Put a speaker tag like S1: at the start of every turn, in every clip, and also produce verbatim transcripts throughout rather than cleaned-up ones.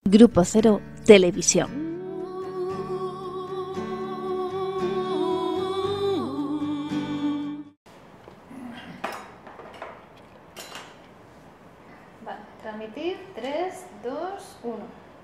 S1: Grupo Cero Televisión.
S2: Vale, transmitir, tres, dos, uno.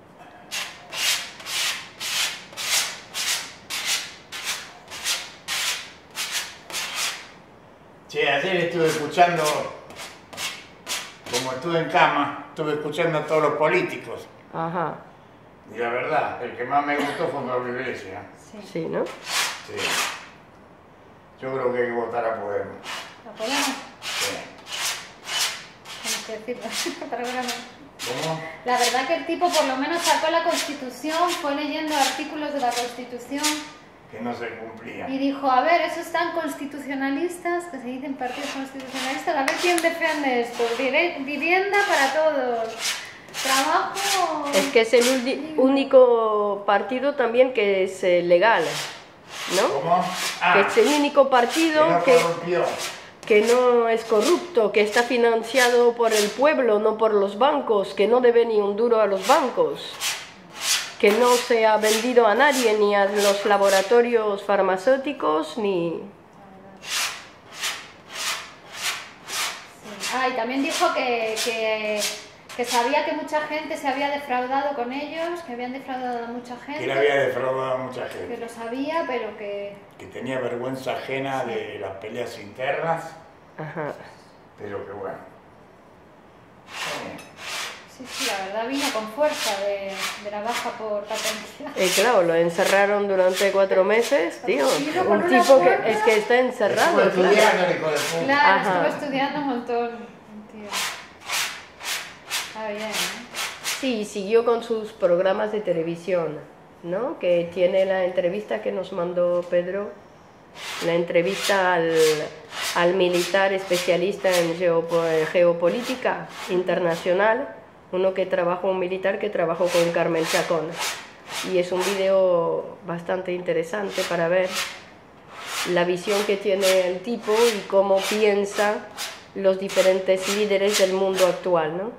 S3: Che, ayer estuve escuchando, como estuve en cama, estuve escuchando a todos los políticos.
S4: Ajá.
S3: Y la verdad, el que más me gustó fue Pablo Iglesias.
S2: Sí.
S4: Sí, ¿no?
S3: Sí. Yo creo que hay que votar a Podemos.
S2: ¿La podemos?
S3: Sí.
S2: Tenemos que decirlo para ver.
S3: ¿Cómo?
S2: La verdad que el tipo por lo menos sacó la Constitución, fue leyendo artículos de la Constitución
S3: Que no se cumplía.
S2: y dijo, a ver, esos tan constitucionalistas, que se dicen partidos constitucionalistas, a ver quién defiende esto. Vive- Vivienda para todos. Trabajo...
S4: Es que es el uni- único partido también que es eh, legal, ¿no?
S3: ¿Cómo?
S4: Que
S3: Ah,
S4: es el único
S3: que
S4: partido
S3: no
S4: que,
S3: corrompió.
S4: que no es corrupto, que está financiado por el pueblo, no por los bancos, que no debe ni un duro a los bancos, que no se ha vendido a nadie, ni a los laboratorios farmacéuticos, ni...
S2: Sí. Ah, y también dijo que, que, que sabía que mucha gente se había defraudado con ellos, que habían defraudado a mucha gente.
S3: Que le había defraudado a mucha
S2: Que
S3: gente.
S2: lo sabía, pero que...
S3: Que tenía vergüenza ajena de las peleas internas,
S4: Ajá.
S3: pero que bueno. Sí.
S2: Sí, sí, la verdad vino con fuerza de, de la baja por paternidad.
S4: Eh, claro, lo encerraron durante cuatro meses, tío.
S2: Cogido por
S4: Un
S2: una
S4: tipo que
S2: puerta.
S4: es que está encerrado,
S3: Estuvo
S4: claro.
S3: estudiando, el hijo de puta.
S2: Claro,
S4: Ajá.
S2: estuvo estudiando un montón, tío. Está bien, ¿eh?
S4: Sí, siguió con sus programas de televisión, ¿no? Que tiene la entrevista que nos mandó Pedro, la entrevista al, al militar especialista en geopo- en geopolítica internacional, uno que trabajó, un militar que trabajó con Carmen Chacón. Y es un video bastante interesante para ver la visión que tiene el tipo y cómo piensa los diferentes líderes del mundo actual, ¿no?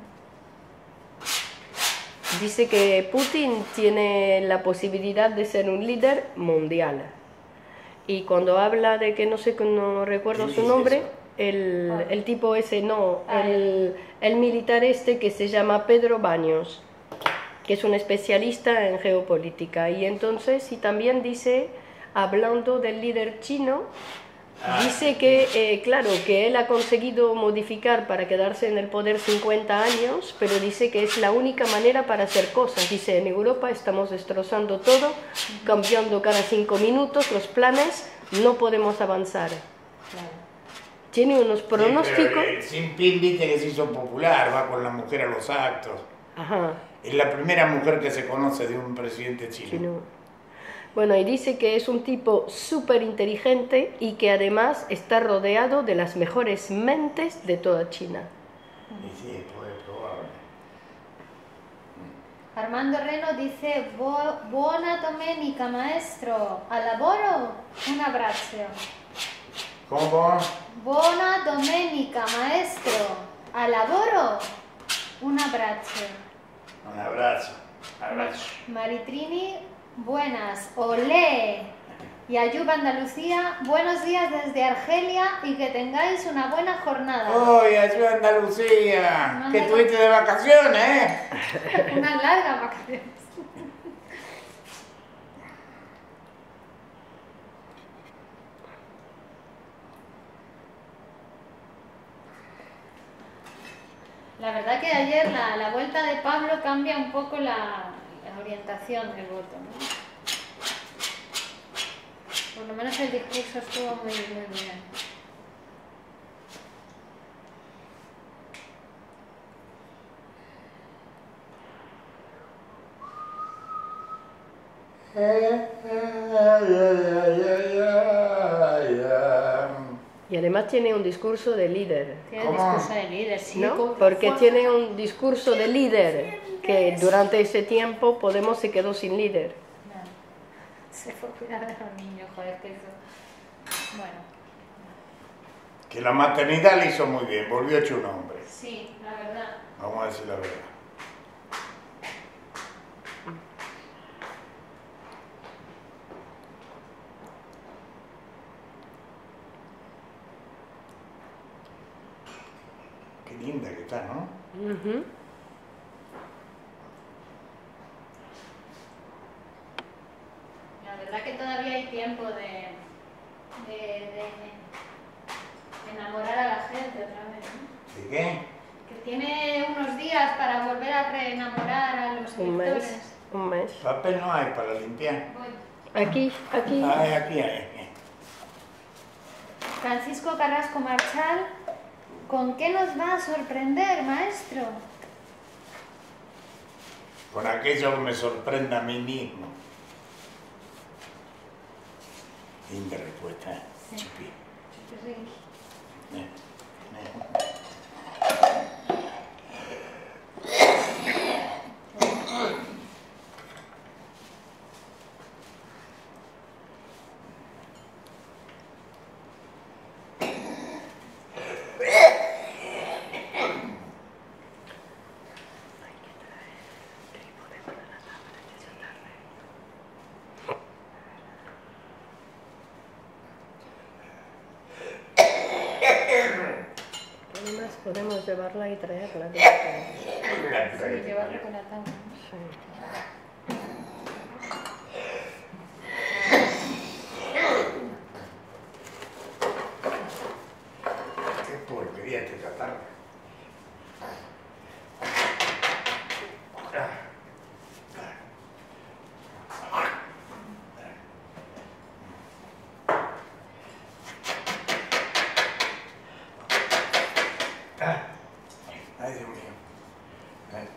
S4: Dice que Putin tiene la posibilidad de ser un líder mundial. Y cuando habla de que no sé, no recuerdo
S3: ¿Quién
S4: su
S3: dice
S4: nombre,
S3: eso?
S4: el,
S2: Ah.
S4: el tipo ese no,
S2: Ah,
S4: el, el militar este que se llama Pedro Baños, que es un especialista en geopolítica. Y entonces, y también dice, hablando del líder chino,
S3: Ah,
S4: dice que, eh, claro, que él ha conseguido modificar para quedarse en el poder cincuenta años, pero dice que es la única manera para hacer cosas. Dice, en Europa estamos destrozando todo, cambiando cada cinco minutos los planes, no podemos avanzar.
S2: Claro.
S4: Tiene unos
S3: Sí,
S4: pronósticos...
S3: pero, eh, Xi Jinping, viste que se hizo popular, va con la mujer a los actos.
S4: Ajá,
S3: Es la primera mujer que se conoce de un presidente chino.
S4: chino. Bueno, y dice que es un tipo súper inteligente y que además está rodeado de las mejores mentes de toda China.
S3: Y sí, pues, probable.
S2: Armando Reno dice, "Bo- buona domenica, maestro. Al lavoro? Un abbraccio.
S3: ¿Cómo?
S2: Buona domenica, maestro. Al lavoro? Un abbraccio.
S3: Un abrazo. Abrazo.
S2: Maritrini, buenas. Olé. Y Ayuba Andalucía, buenos días desde Argelia y que tengáis una buena jornada.
S3: ¡Uy, ayuda Andalucía! Que estuviste de vacaciones, ¿eh?
S2: Una larga vacaciones. La verdad que ayer la, la vuelta de Pablo cambia un poco la, la orientación del voto, ¿no? Por lo menos el discurso estuvo muy, muy bien.
S4: Y además tiene un discurso de líder,
S2: Tiene
S3: ¿Cómo?
S2: discurso de líder, sí.
S4: ¿no?
S2: con
S4: Porque
S2: fuerza.
S4: tiene un discurso de líder que durante ese tiempo Podemos se quedó sin líder.
S2: Claro. Se fue a cuidar de los niños, joder, que eso... Bueno,
S3: Que la maternidad le hizo muy bien, volvió hecho un hombre.
S2: sí, la verdad.
S3: Vamos a decir la verdad. linda que está, ¿no?
S4: Ujú.
S2: La verdad que todavía hay tiempo de, de, de enamorar a la gente otra vez, ¿no?
S3: ¿De qué?
S2: Que tiene unos días para volver a reenamorar a los
S4: Un
S2: lectores.
S4: mes, un mes.
S3: Papel no hay para limpiar.
S2: Voy.
S4: Aquí, aquí.
S3: Ah, aquí hay.
S2: Francisco Carrasco Marchal, ¿con qué nos va a sorprender, maestro?
S3: Con aquello que me sorprenda a mí mismo. Linda respuesta, ¿eh?
S2: Sí.
S3: Chupi.
S2: Sí.
S3: Eh, eh.
S4: Además podemos llevarla y traerla. Sí.
S2: Sí, llevarlo con la tanga.
S3: Qué porquería este catarro. Ay, Dios mío. Ay.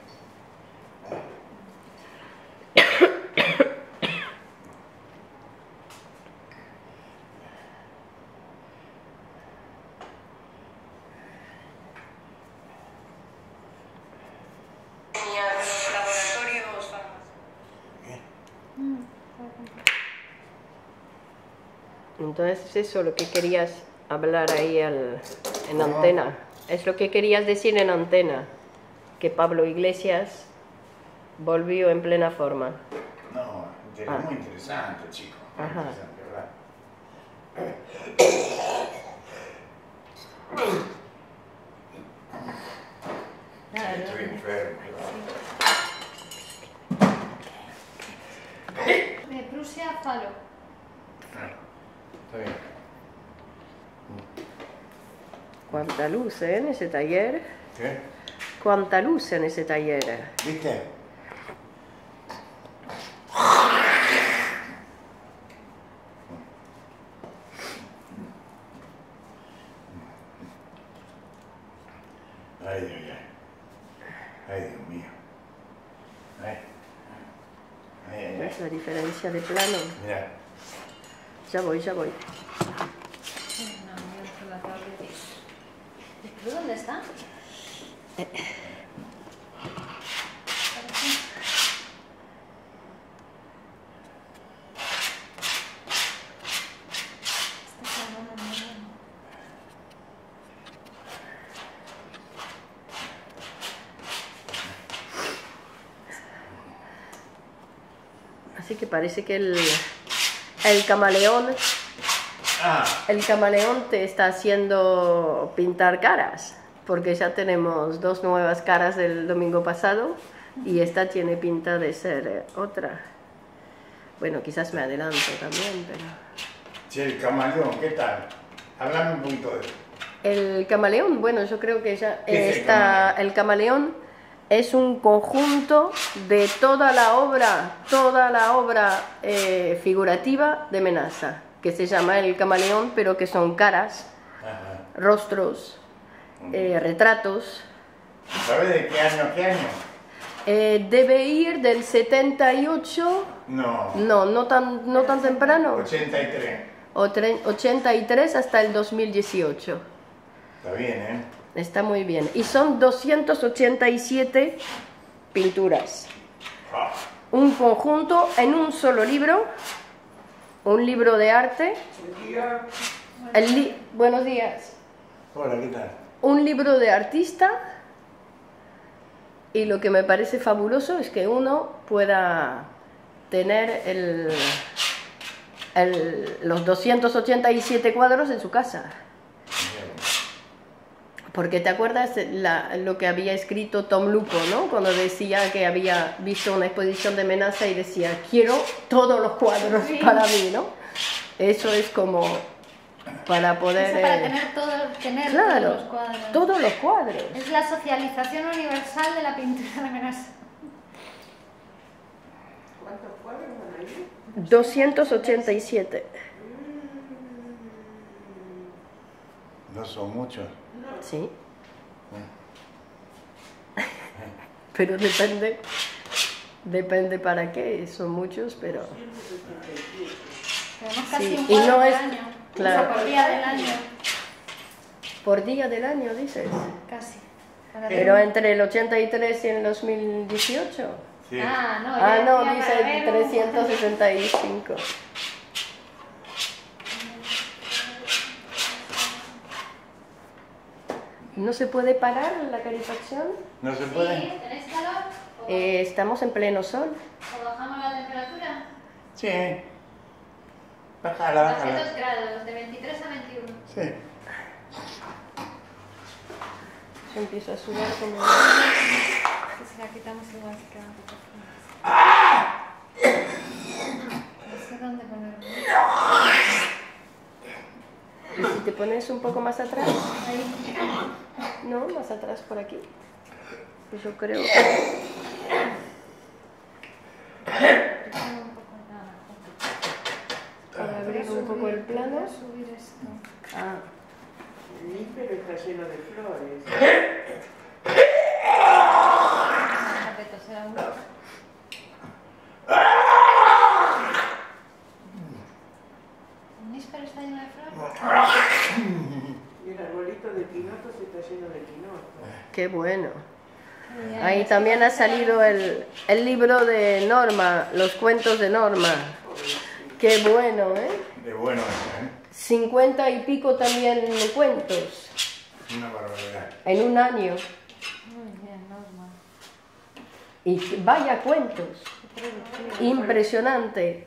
S4: Entonces es eso lo que querías hablar ahí al, en
S3: No.
S4: antena. Es lo que querías decir en antena. Que Pablo Iglesias volvió en plena forma.
S3: No, es
S4: Ah.
S3: muy interesante, chico. Muy
S4: Ajá.
S3: interesante, ¿verdad?
S2: Nada,
S3: Estoy enfermo.
S2: de Prusia Falo.
S3: Está bien.
S4: Cuánta luz, ¿eh? En ese taller.
S3: ¿Qué?
S4: Cuánta luz en ese taller.
S3: ¿Viste? Ay, ay, ay. Ay, Dios mío. Ay. Ay, ay, ay.
S4: ¿Ves la diferencia de plano?
S3: Mira.
S4: Ya voy, ya voy.
S2: No, no es por la tarde. ¿Pero dónde está? Está cargando el móvil.
S4: Así que parece que el, el camaleón,
S3: Ah,
S4: el camaleón te está haciendo pintar caras, porque ya tenemos dos nuevas caras del domingo pasado y esta tiene pinta de ser eh, otra. Bueno, quizás me adelanto también, pero...
S3: che, el camaleón, ¿qué tal? Hablame un poquito de eso.
S4: El camaleón, bueno, yo creo que ya
S3: ¿Qué es el
S4: está...
S3: camaleón?
S4: El camaleón es un conjunto de toda la obra, toda la obra eh, figurativa de Menaza, que se llama El Camaleón, pero que son caras,
S3: Ajá.
S4: rostros, eh, retratos.
S3: ¿Sabes de qué año a qué año?
S4: Eh, debe ir del setenta y ocho,
S3: No.
S4: no, no tan, no tan temprano,
S3: ochenta y tres.
S4: o tre- ochenta y tres hasta el dos mil dieciocho.
S3: Está bien, ¿eh?
S4: Está muy bien. Y son doscientas ochenta y siete pinturas.
S3: Ah,
S4: Un conjunto en un solo libro, un libro de arte. El li- Buenos días.
S3: hola, ¿qué tal?
S4: Un libro de artista. Y lo que me parece fabuloso es que uno pueda tener el, el- los doscientos ochenta y siete cuadros en su casa. Porque te acuerdas la, lo que había escrito Tom Lupo, ¿no? Cuando decía que había visto una exposición de Menaza y decía, quiero todos los cuadros
S2: Sí.
S4: para mí, ¿no? Eso es como para poder...
S2: Eso para
S4: eh,
S2: tener, todo, tener
S4: claro,
S2: todos los cuadros.
S4: todos los cuadros.
S2: Es la socialización universal de la pintura de Menaza.
S5: ¿Cuántos cuadros van ahí?
S4: doscientos ochenta y siete.
S3: No son muchos.
S4: Sí. Pero depende, depende para qué, son muchos, pero...
S2: Tenemos casi
S4: Sí,
S2: un
S4: y
S2: cuadro
S4: no
S2: por
S4: es-
S2: año.
S4: claro.
S2: O sea, por día del año.
S4: Por día del año, dices.
S2: Casi. Para
S4: Pero
S2: ver-
S4: entre el ochenta y tres y el dos mil dieciocho.
S3: Sí.
S2: Ah, no,
S4: Ah,
S2: ya-
S4: no,
S2: ya
S4: dice
S2: para ver un-
S4: trescientos sesenta y cinco. ¿No se puede parar la calefacción?
S3: ¿No se
S2: Sí,
S3: puede?
S2: ¿tenéis calor? ¿O,
S4: Eh, estamos en pleno sol.
S2: o bajamos la temperatura?
S3: Sí. Bájala,
S2: Baje
S3: bájala.
S2: dos grados, de veintitrés a veintiuno.
S3: Sí.
S4: Yo empiezo a sudar como...
S2: Que si la quitamos igual se queda un poco fría. No sé dónde ponerlo.
S4: ¿Y si te pones un poco más atrás?
S2: Ahí.
S4: No, más atrás por aquí. Pues yo creo...
S2: Tengo un poco nada.
S4: Para abrir un poco el plano.
S2: Voy a subir esto.
S4: Ah,
S5: Sí, pero está lleno de flores.
S2: Tapeto, será uno. ¿El níspero está lleno de flores?
S5: Y el arbolito de quinotos está lleno de quinotos.
S4: qué bueno.
S2: Qué bien.
S4: Ahí también ha salido el, el libro de Norma, los cuentos de Norma. Qué bueno, ¿eh?
S3: De bueno eso, ¿eh?
S4: Cincuenta y pico también cuentos
S3: Una barbaridad.
S4: en un año.
S2: Muy bien, normal.
S4: Y vaya cuentos. Impresionante.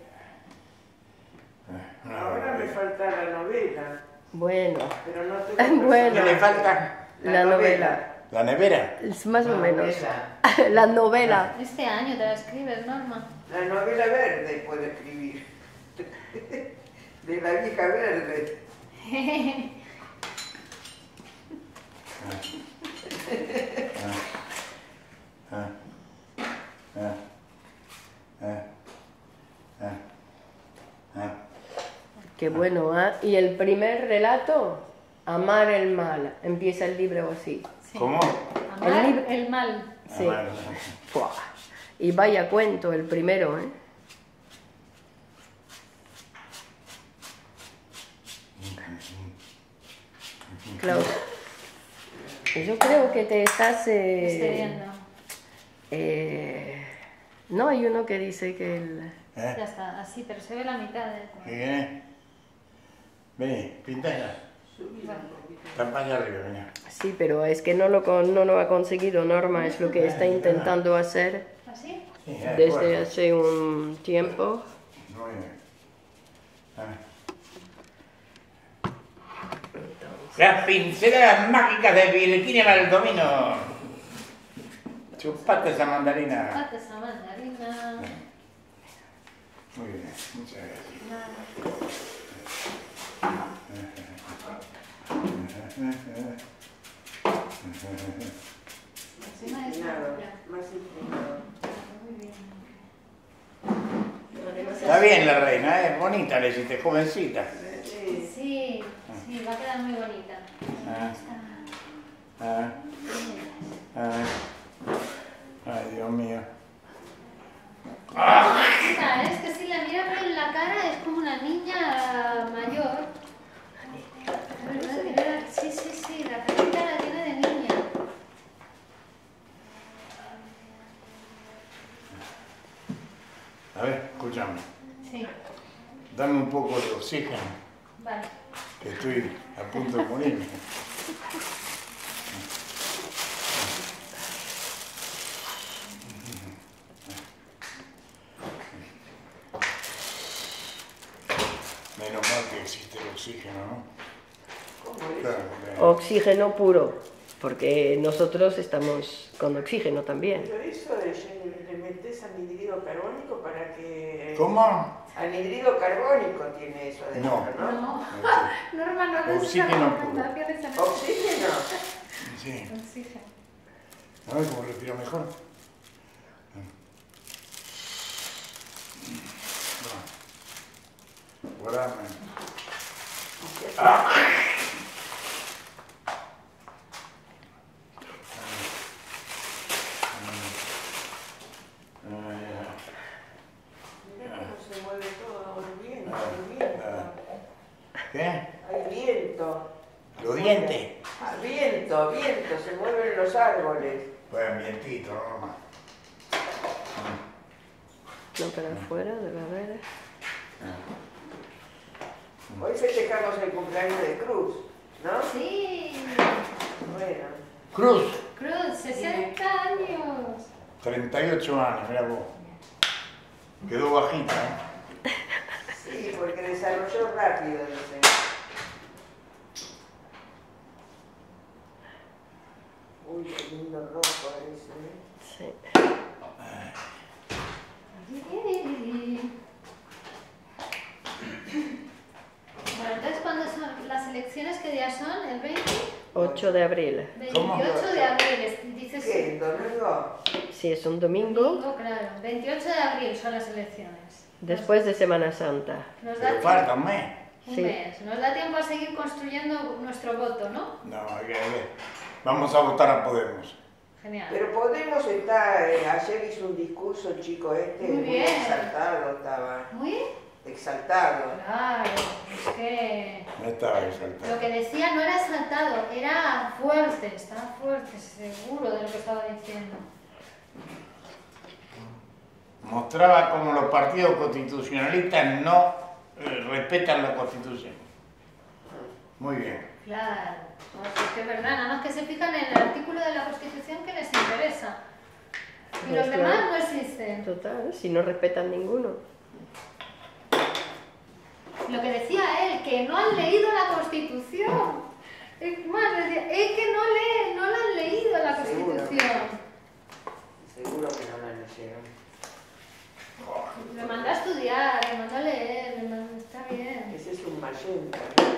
S3: Una
S5: Ahora me
S3: barbaridad.
S5: falta la novela,
S4: Bueno,
S5: pero no tengo...
S4: Bueno.
S3: ¿Qué le falta?
S4: la novela.
S3: ¿La nevera?
S4: Es más o
S5: La
S4: menos.
S5: novela.
S4: La novela.
S2: Este año te la escribes, Norma.
S5: La novela verde puedo escribir. De la vieja verde.
S3: Ah. Ah. Ah. Ah. Ah.
S4: Qué bueno, ¿ah? Y el primer relato, Amar el mal. Empieza el libro así.
S2: Sí.
S3: ¿Cómo?
S2: Amar
S4: El libro-
S2: el mal.
S4: Sí.
S3: Ah, bueno.
S4: Fua. Y vaya cuento el primero, ¿eh? Claro. Yo creo que te estás... eh,
S2: Estoy viendo.
S4: eh, no, hay uno que dice que el...
S3: ¿Eh?
S2: Ya está, así, pero se ve la mitad del
S3: ¿Qué
S2: cuadro.
S3: querés? Vení, pintala. Está allá arriba, venga.
S4: Sí, pero es que no lo, con- no lo ha conseguido Norma, es lo que está intentando hacer
S2: ¿Así?
S3: Sí, de
S4: desde
S3: acuerdo.
S4: hace un tiempo.
S3: Muy bien. Ah. Las pinceladas mágicas de Virginia Baldomino. Chupate esa mandarina.
S2: Pate esa mandarina.
S3: Muy bien, muchas gracias.
S2: Nada. Encima es
S5: Nada,
S2: una-
S5: más inclinado.
S2: Muy bien.
S3: Está bien la reina, es bonita, le hiciste jovencita.
S5: Sí.
S2: Sí, sí, va a quedar muy bonita.
S3: Ah.
S2: Está-
S3: Ah, ah. Ay, Dios mío.
S2: Esta, es que si la mira por la cara es como una niña mayor. Es verdad, tiene la- Sí, sí, sí, la carita la tiene de niña.
S3: A ver, escúchame.
S2: Sí,
S3: Dame un poco de oxígeno,
S2: vale.
S3: que estoy a punto de morirme. Menos mal que existe el oxígeno, ¿no?
S5: por eso.
S3: Claro, claro.
S4: Oxígeno puro, porque nosotros estamos con oxígeno también.
S5: Pero eso es, le metes anhídrido carbónico para que...
S3: ¿Cómo?
S5: Anhídrido carbónico tiene eso adentro,
S3: No.
S5: ¿no?
S2: No, Norma, no des
S3: Oxígeno
S2: esas
S3: puro.
S2: recomendaciones en el-
S5: ¿Oxígeno?
S3: Sí.
S2: Oxígeno.
S3: A ver cómo respiro mejor. Guardame. Ah.
S5: Mira cómo se mueve todo, el viento, el viento.
S3: ¿Qué?
S5: Hay viento.
S3: ¿Los dientes?
S5: Ah, viento, viento, se mueven los árboles.
S3: Pues ambientito, normal.
S4: No, para afuera debe haber.
S5: Hoy festejamos el cumpleaños de Cruz, ¿no?
S2: Sí.
S5: Bueno.
S3: Cruz,
S2: Cruz, sesenta años.
S3: treinta y ocho años, mira vos. Quedó bajita, ¿eh?
S5: Sí, porque desarrolló rápido, dice. Uy, qué lindo rojo ese, ¿eh?
S4: Sí.
S2: Bueno, entonces, ¿cuándo son las elecciones? ¿Qué días son? ¿El veinte?
S4: ocho de abril.
S3: ¿Cómo?
S2: veintiocho de abril. es- Dices
S5: ¿Qué? ¿El domingo?
S4: Si es un domingo,
S2: domingo, claro. veintiocho de abril son las elecciones.
S4: después de Semana Santa.
S2: Nos da
S3: Pero
S2: tiempo,
S3: falta un mes.
S2: un
S4: Sí.
S2: mes. Nos da tiempo a seguir construyendo nuestro voto, ¿no?
S3: No, hay que ver. Vamos a votar a Podemos.
S2: Genial.
S5: Pero Podemos está, eh, ayer hizo un discurso el chico este,
S2: Muy
S5: muy
S2: bien.
S5: exaltado estaba,
S2: Muy
S5: exaltado.
S2: claro. Es que
S3: No estaba
S2: lo
S3: exaltado.
S2: que decía no era exaltado, era fuerte. Estaba fuerte, seguro de lo que estaba diciendo.
S3: Mostraba como los partidos constitucionalistas no eh, respetan la Constitución. Muy bien.
S2: Claro. Pues es que es verdad, nada más que se fijan en el artículo de la Constitución que les interesa. Y
S4: Pues
S2: los demás
S4: claro.
S2: no existen.
S4: Total, si no respetan ninguno.
S2: Lo que decía él, que no han leído la Constitución. Es más, decía, es que no leen, no la han leído la
S5: Seguro.
S2: Constitución.
S5: Seguro que no la leyeron.
S2: Le mandó a estudiar, le mandó a leer, le mandó, está bien.
S5: Ese es un mayenta.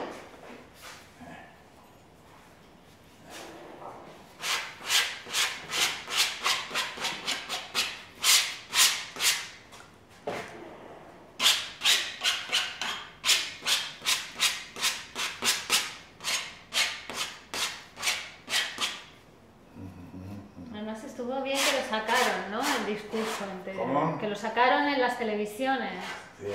S2: Además estuvo bien que lo sacaron, ¿no? El discurso entero.
S3: ¿Cómo?
S2: Que lo sacaron en las televisiones.
S3: Sí.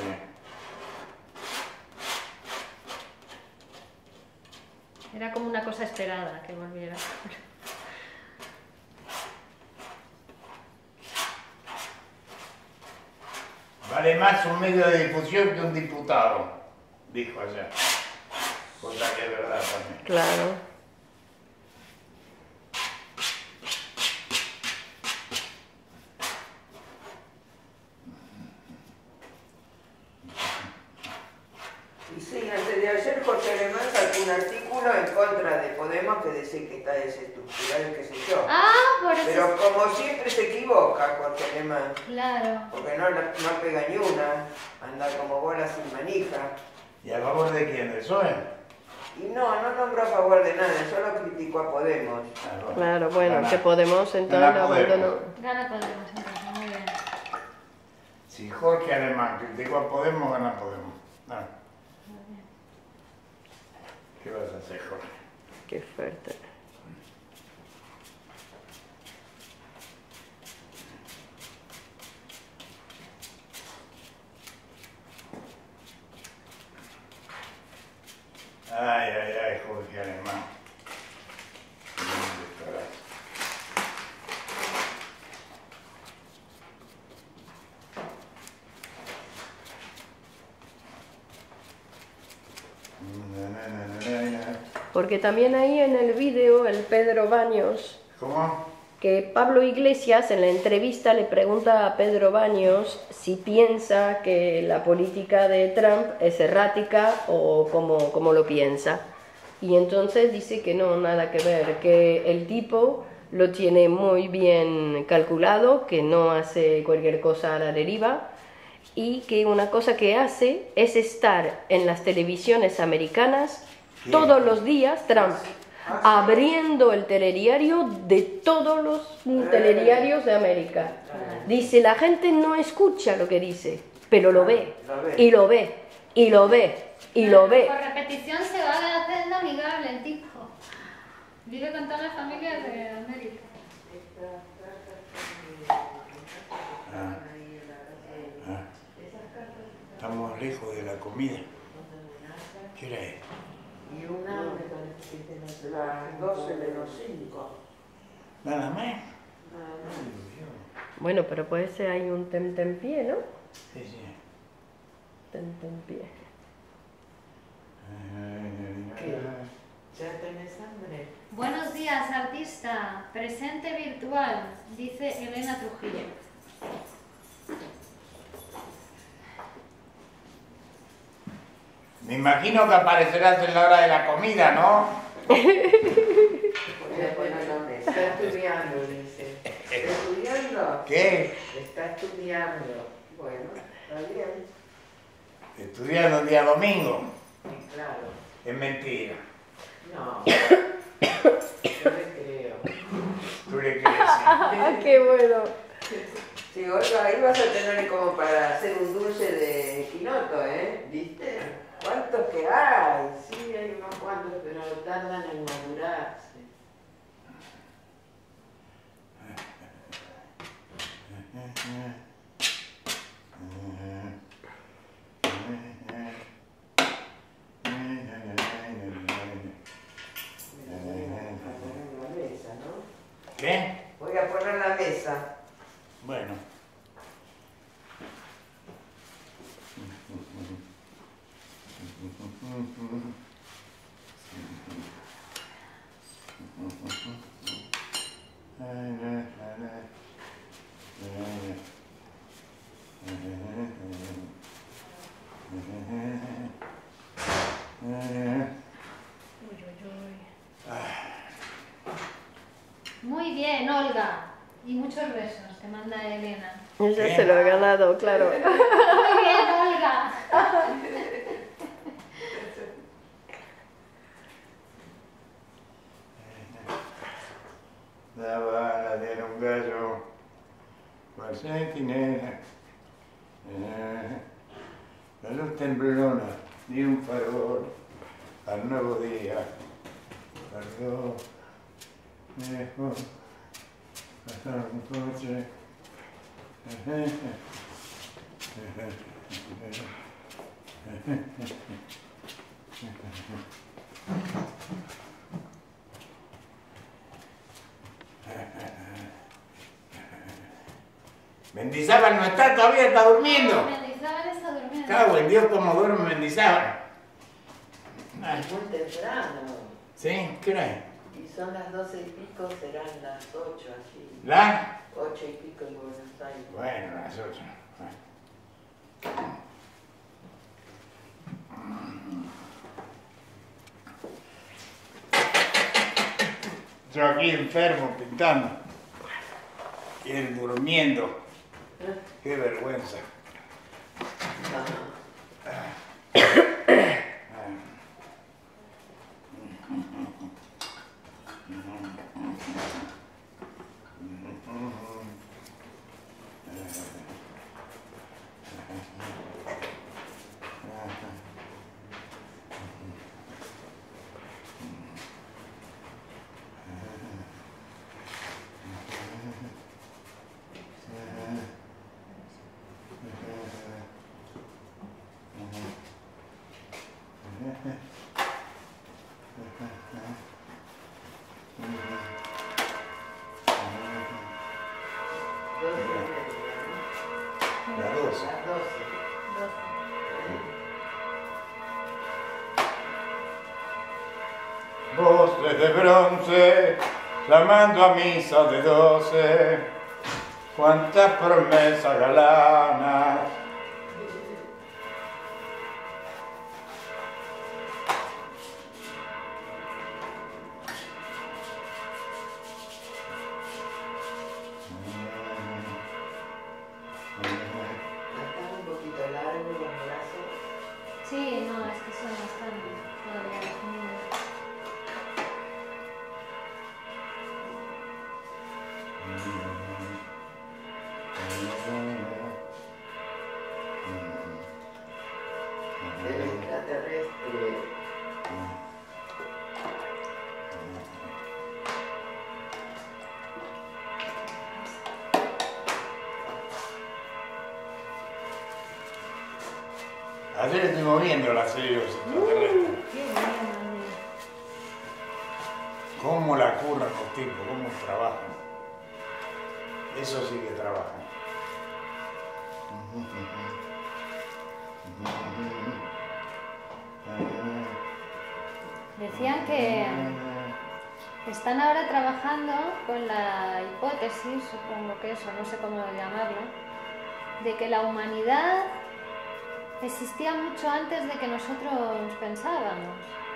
S2: Era como una cosa esperada que volviera.
S3: Vale más un medio de difusión que un diputado, dijo ayer. Cosa que es verdad también.
S4: Claro.
S5: Y sí, antes de ayer Jorge Alemán sacó un artículo en contra de Podemos que decía que está desestructurado y qué sé yo.
S2: Ah, por eso.
S5: Pero como siempre se equivoca Jorge Alemán,
S2: Claro.
S5: porque no, la- no pega ni una, anda como bola sin manija.
S3: ¿Y a favor de quién? ¿Del P S O E?
S5: Y no, no nombró a favor de nada, solo criticó a Podemos.
S3: Ah, bueno.
S4: Claro, bueno,
S3: Gana.
S4: que Podemos entonces
S3: Gana
S4: lo
S3: Podemos.
S4: abandonó.
S2: Gana Podemos, entonces, muy bien.
S3: Si Jorge Alemán criticó a Podemos, gana Podemos. Ah. ¿Qué vas a hacer, Jorge?
S4: Qué fuerte.
S3: Ay, ay, ay, Jorge Alemán. ¿Dónde estarás? Na, na, na, na, na.
S4: Porque también ahí en el vídeo el Pedro Baños,
S3: ¿Cómo?
S4: que Pablo Iglesias en la entrevista le pregunta a Pedro Baños si piensa que la política de Trump es errática o cómo, cómo lo piensa. Y entonces dice que no, nada que ver, que el tipo lo tiene muy bien calculado, que no hace cualquier cosa a la deriva, y que una cosa que hace es estar en las televisiones americanas todos los días, Trump, abriendo el telediario de todos los telediarios de América. Dice, la gente no escucha lo que dice, pero lo ve, y lo ve, y lo ve, y lo ve.
S2: Por repetición se va haciendo amigable el tipo. Vive con todas las familias de América.
S3: Ah. Ah. Estamos lejos de la comida. ¿Qué hora es?
S5: Y una las doce menos cinco.
S3: ¿Nada más?
S4: Bueno, pero puede ser hay un tentempié, ¿no?
S3: Sí, sí.
S4: Tentempié.
S5: ¿Qué? ¿Ya tenés hambre?
S2: Buenos días, artista. Presente virtual, dice Elena Trujillo.
S3: Me imagino que aparecerás en la hora de la comida, ¿no?
S5: Voy a poner la mesa. Está estudiando, dice. ¿Está estudiando?
S3: ¿Qué?
S5: Está estudiando. Bueno, está bien.
S3: Estudiando un día domingo.
S5: Sí, claro.
S3: Es mentira.
S5: No. Yo le creo.
S3: ¿Tú le crees? Sí.
S4: ¡Ah, qué bueno!
S5: Sí, Olga, ahí vas a tener como para hacer un dulce de quinoto, ¿eh? ¿Viste? ¿Cuántos que hay? Sí, hay unos cuantos, pero tardan en madurarse.
S3: ¿Qué?
S5: Voy a poner la mesa.
S3: Bueno.
S2: Muy bien, Olga. Y muchos besos, te manda Elena.
S4: Ella
S3: ¿Qué?
S4: se lo ha ganado, claro.
S2: Muy bien, Olga.
S3: La bala de un gallo, cual centinela, eh, la luz temblona de un farol al nuevo día, tardó, lejos, pasar un coche, Mendizábal no está, todavía está durmiendo.
S2: Mendizábal está durmiendo.
S3: Cago en Dios, como duerme Mendizábal. Ay,
S5: Es muy temprano.
S3: ¿sí? ¿Qué hora es?
S5: Y son las doce y pico, serán las ocho así.
S3: ¿La?
S5: Ocho y pico en Buenos Aires.
S3: Bueno, las ocho. Yo aquí enfermo pintando. Y él durmiendo. Qué vergüenza. Las doce.
S5: Las doce.
S3: Voces de bronce, llamando a misa de doce, cuántas promesas galanas. Ayer estuvimos viendo la serie de los extraterrestres.
S2: Qué bien.
S3: Cómo la curran los tipos, cómo trabajan. Eso sí que trabajan.
S2: Decían que están ahora trabajando con la hipótesis, supongo que eso, no sé cómo llamarlo, de que la humanidad existía mucho antes de que nosotros pensábamos.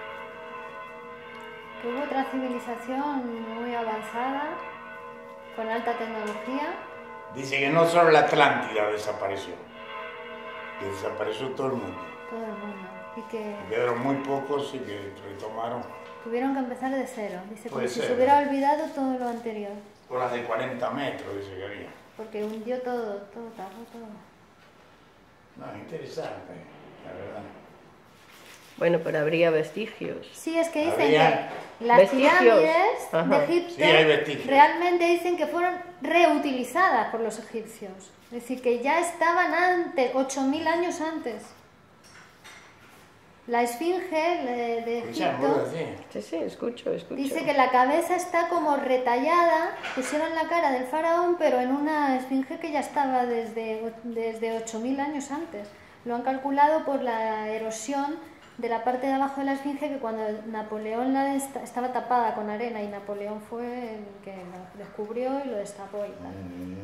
S2: Que hubo otra civilización muy avanzada, con alta tecnología.
S3: Dice que no solo la Atlántida desapareció, que desapareció todo el mundo.
S2: Todo el mundo. Y que
S3: Quedaron muy pocos y que retomaron
S2: tuvieron que empezar de cero. Dice, como
S3: Puede
S2: si
S3: ser.
S2: se hubiera olvidado todo lo anterior.
S3: horas de cuarenta metros, dice que había.
S2: Porque hundió todo, todo, tapó todo.
S3: No, interesante, la verdad.
S4: Bueno, pero habría vestigios.
S2: Sí, es que dicen
S3: Había
S2: que las
S4: vestigios.
S2: pirámides
S4: Ajá.
S2: de Egipto
S3: Sí, hay vestigios.
S2: realmente dicen que fueron reutilizadas por los egipcios. Es decir, que ya estaban antes, ocho mil años antes. La esfinge de, de
S3: Escucha,
S2: Egipto
S3: boludo, sí.
S4: Sí, sí, escucho, escucho.
S2: dice que la cabeza está como retallada, pusieron la cara del faraón, pero en una esfinge que ya estaba desde, desde ocho mil años antes. Lo han calculado por la erosión de la parte de abajo de la esfinge, que cuando Napoleón la esta- estaba tapada con arena y Napoleón fue el que lo descubrió y lo destapó y tal.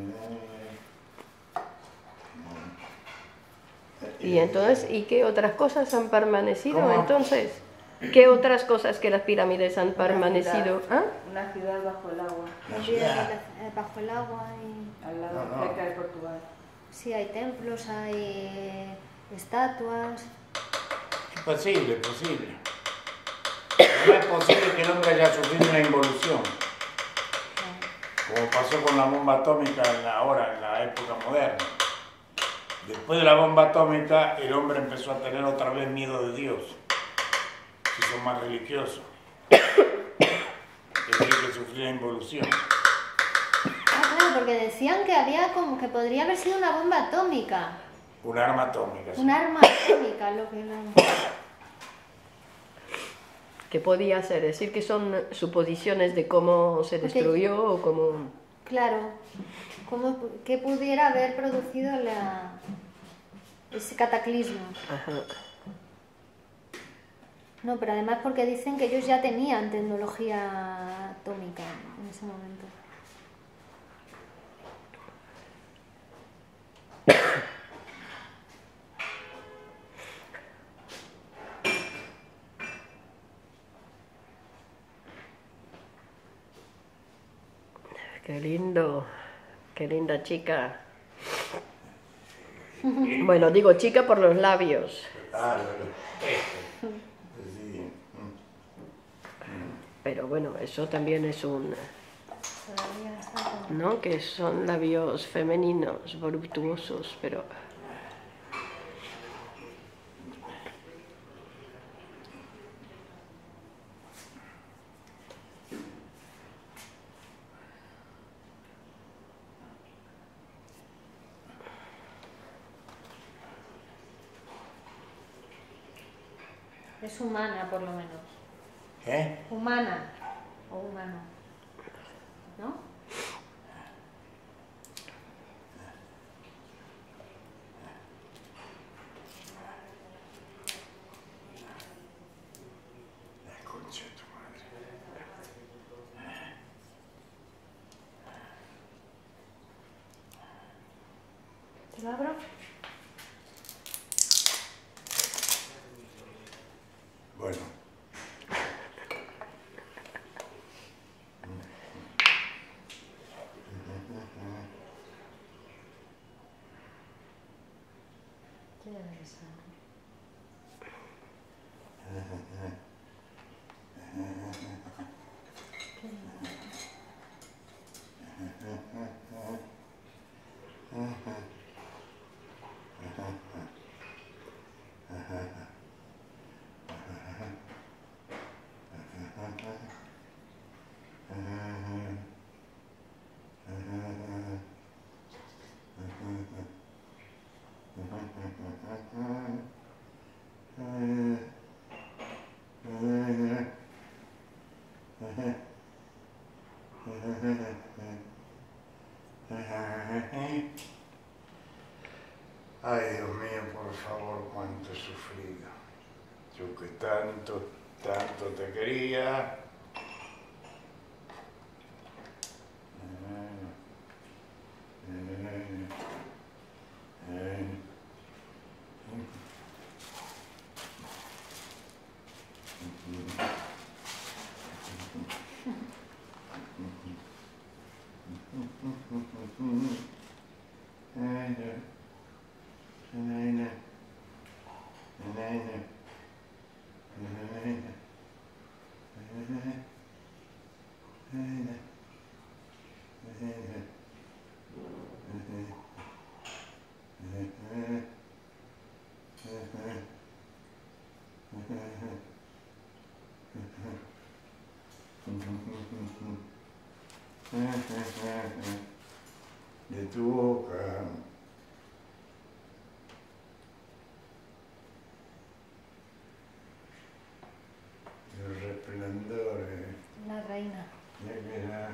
S4: Y entonces, ¿y qué otras cosas han permanecido
S3: ¿Cómo?
S4: entonces? ¿Qué otras cosas que las pirámides han
S5: Una
S4: permanecido?
S5: ciudad-
S4: ¿Ah?
S5: Una ciudad bajo el agua,
S3: La
S2: Allí,
S3: ciudad.
S2: eh, bajo el agua y
S5: al lado
S3: No, no.
S5: cerca de Portugal.
S2: sí, hay templos, hay estatuas.
S3: Es posible, es posible. No es posible que el hombre haya sufrido una involución, como pasó con la bomba atómica en la, ahora, en la época moderna. Después de la bomba atómica, el hombre empezó a tener otra vez miedo de Dios. Se hizo más religioso. Es decir, que sufrió una involución.
S2: Ah, claro, porque decían que había como que podría haber sido una bomba atómica.
S3: Un arma atómica. sí.
S2: Un arma atómica, lo que lo-
S4: ¿Qué podía ser? Decir que son suposiciones de cómo se
S2: Porque-
S4: destruyó o cómo...
S2: Claro, como que pudiera haber producido la, ese cataclismo.
S4: Ajá.
S2: No, pero además porque dicen que ellos ya tenían tecnología atómica en ese momento.
S4: Qué lindo, qué linda chica. Bueno, digo chica por los labios,
S3: Ah, bueno. Sí.
S4: pero bueno, eso también es un...
S2: Todavía está como-
S4: ¿no? Que son labios femeninos, voluptuosos, pero...
S2: Es humana, por lo menos.
S3: ¿Eh?
S2: Humana o humano. ¿No?
S3: La concha de tu madre.
S2: ¿Te lo abro?
S3: Bueno.
S2: ¿Qué debe de ser? ¿Qué debe de ser?
S3: Ay, Dios mío, por favor, cuánto he sufrido. Yo que tanto, tanto te quería. De tu boca. Los resplandores.
S2: La reina.
S3: De verano,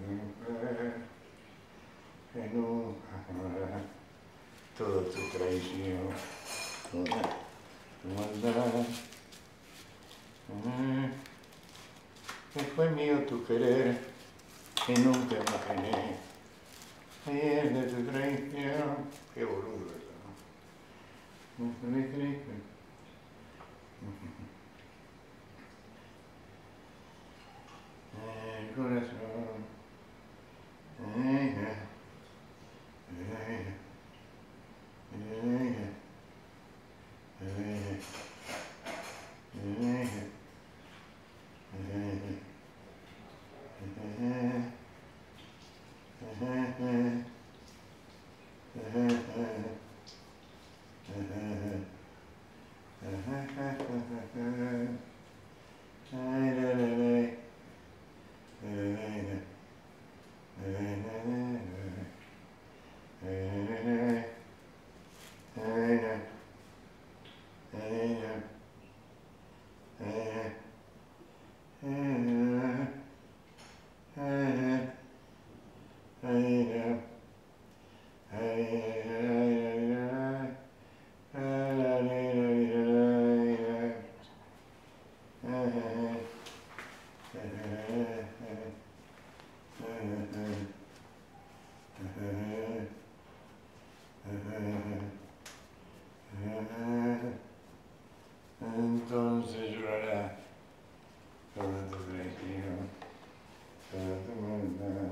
S3: que nunca habrá toda tu traición, toda tu maldad. Que fue mío tu querer, que nunca imaginé. Ayer de tu traición. Qué boludo eso, ¿no? El corazón. Ay, ay, ay, ay, ay, Entonces llorará toda tu traición, toda tu maldad.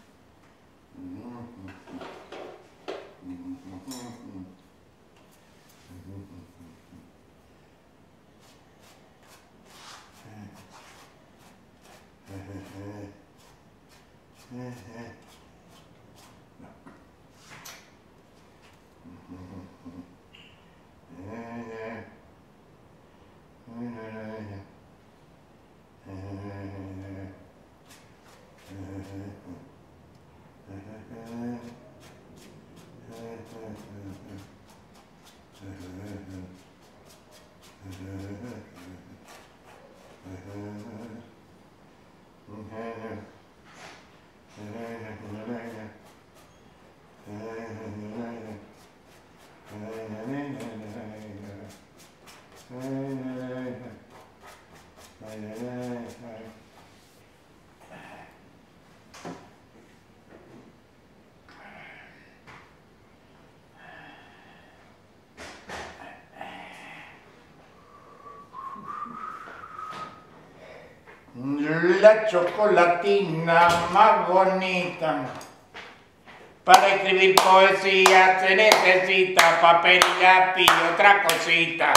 S3: La chocolatina más bonita. Para escribir poesía se necesita papel y lápiz y otra cosita.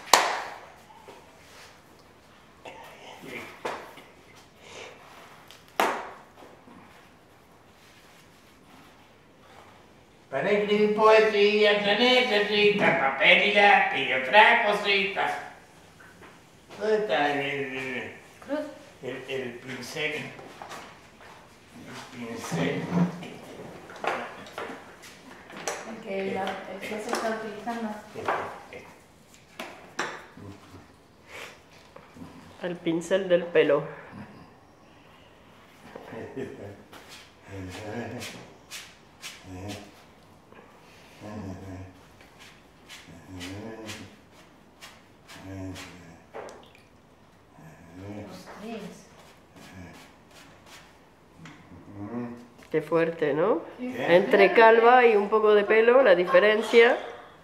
S3: Para escribir poesía se necesita papel y lápiz y otra cosita. ¿Dónde está el, el, el pincel? El pincel.
S2: El que, la, el que se está utilizando.
S4: el pincel del pelo. Qué fuerte, ¿no?
S3: ¿Qué?
S4: Entre calva y un poco de pelo, la diferencia.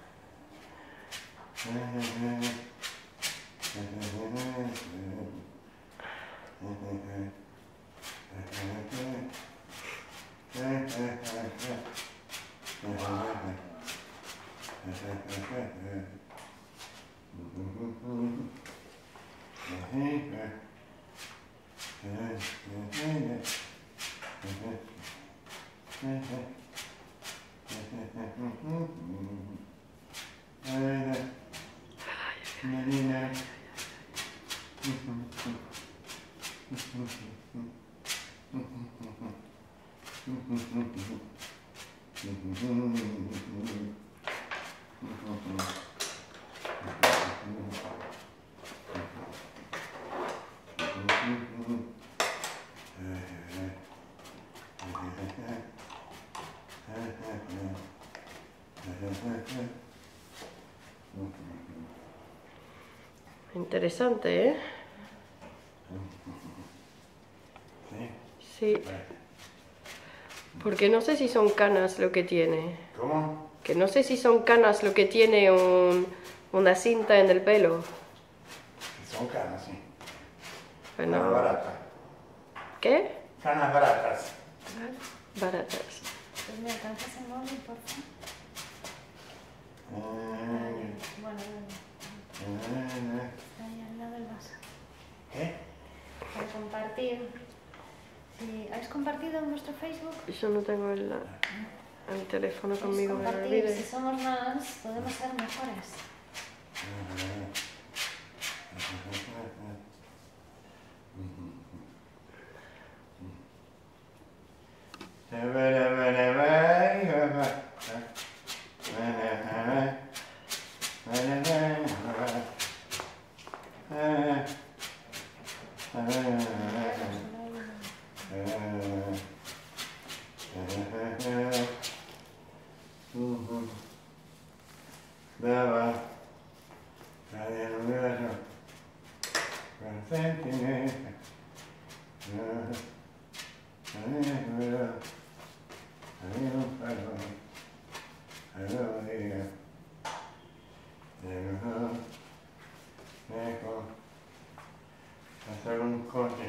S4: Interesante, ¿eh? Sí. Porque no sé si son canas lo que tiene.
S3: ¿Cómo?
S4: Que no sé si son canas lo que tiene un, una cinta en el pelo.
S3: Son canas, sí.
S4: Bueno,
S3: Canas baratas.
S4: ¿qué?
S3: Canas baratas.
S4: Baratas.
S2: Pues me alcanzas el móvil, por favor.
S3: Eh,
S2: Bueno,
S3: eh,
S2: está ahí al lado del vaso.
S3: ¿Qué?
S2: Para compartir. Si ¿habéis compartido en vuestro Facebook?
S4: Yo no tengo el, el teléfono conmigo, me lo
S2: Compartir.
S4: olvidé.
S2: Si somos más, podemos ser mejores.
S3: Hacer un corte.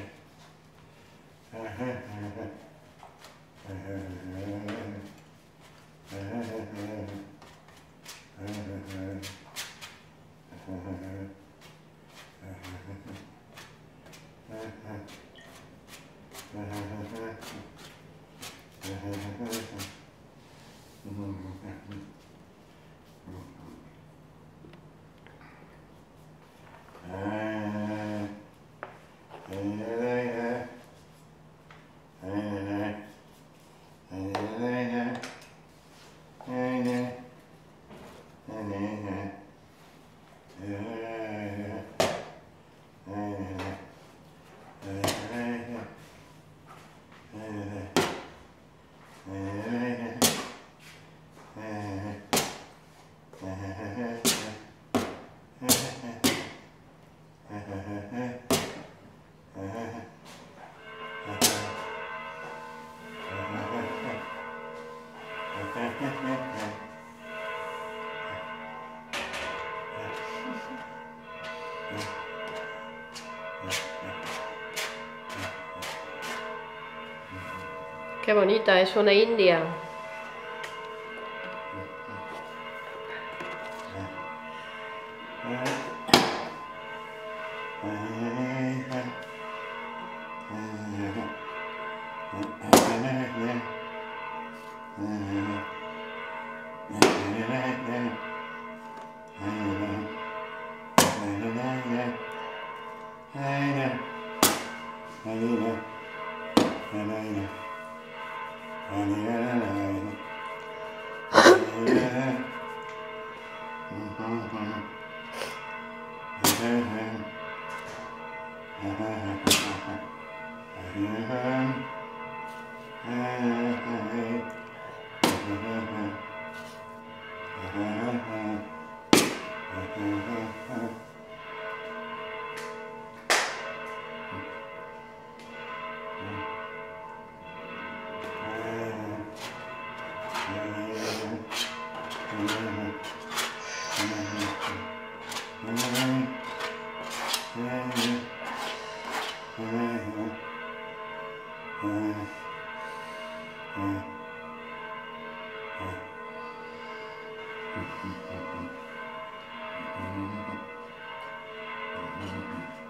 S4: Qué bonita, es una india.
S3: Mm-hmm.